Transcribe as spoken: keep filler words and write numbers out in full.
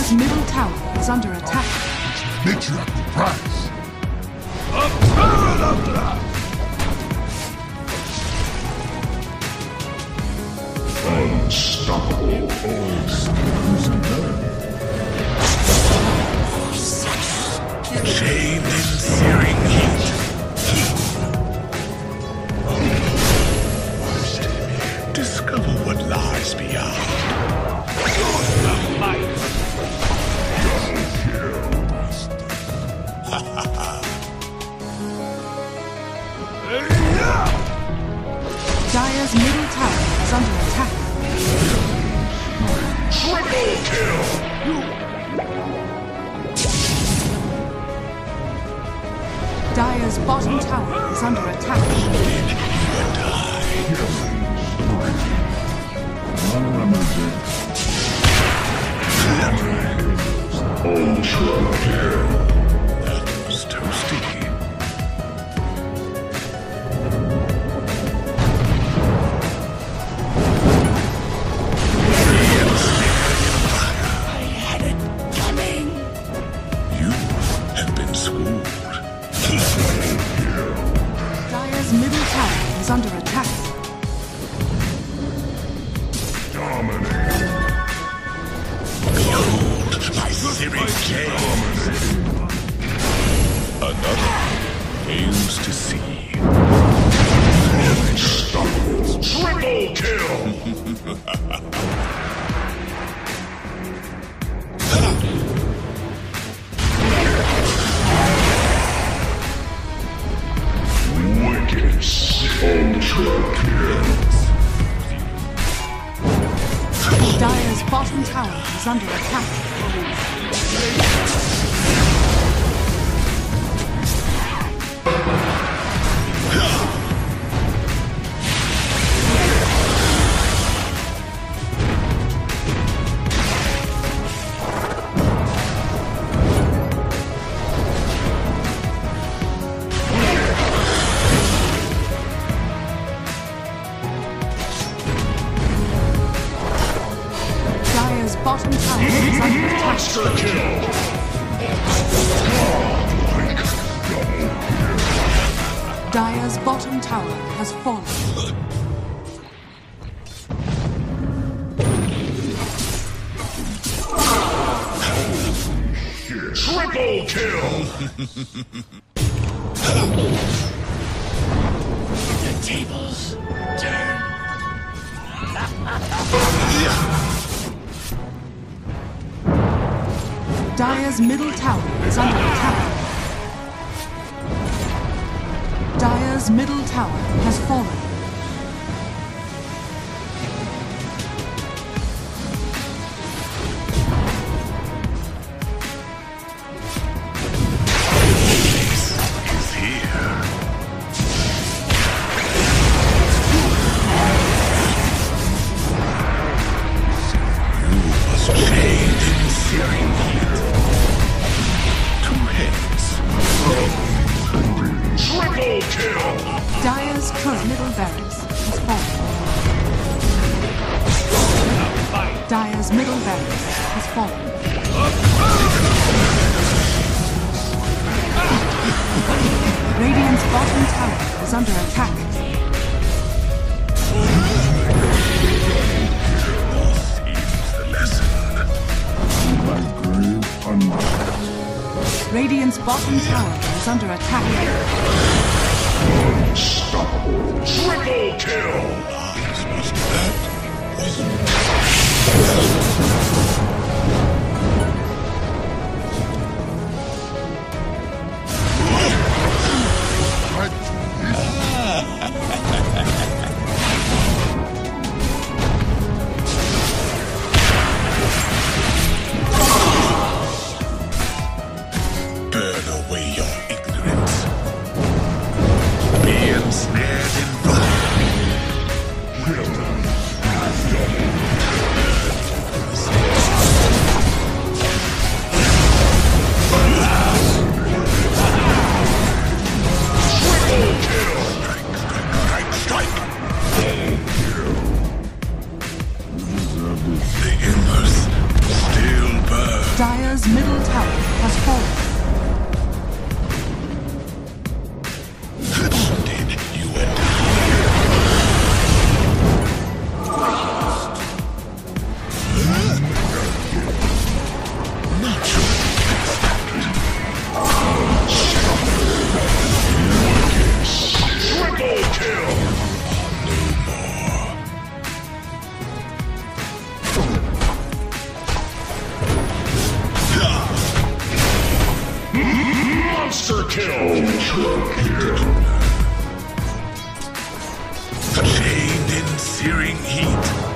Dire's middle tower is under attack. Mid-trap prize. A parallel blast! Unstoppable. All skills and learn. Chain in searing heat. Discover what lies beyond. The might. Dire's middle tower is under attack. Triple kill. Dire's bottom tower is under attack. Ultra kill. That was toasty. Dire's middle tower is under attack. Dominate. Behold my searing gaze. Another aims to see. Unstoppable. Triple kill. Wicked ultra kills. Dire's bottom tower is under attack. Dire's bottom tower is under attack. Monster kill. Godlike double kill. Dire's bottom tower has fallen. Triple kill. The tables turn. Dire's middle tower is under attack. Dire's middle tower has fallen. Is here. You must change in searing heat. Two heads. Triple kill. Dire's current middle barracks has fallen. Dire's middle barracks has fallen. Radiant's bottom tower is under attack. Seems the lesson. My grave unlocked. Radiant's bottom tower is under attack. Unstoppable. Triple kill. That wasn't. Burn away your ignorance. Be ensnared in fire. Dire's middle tower has fallen. Did you and not sure. Triple kill. Monster kill. Chained in searing heat.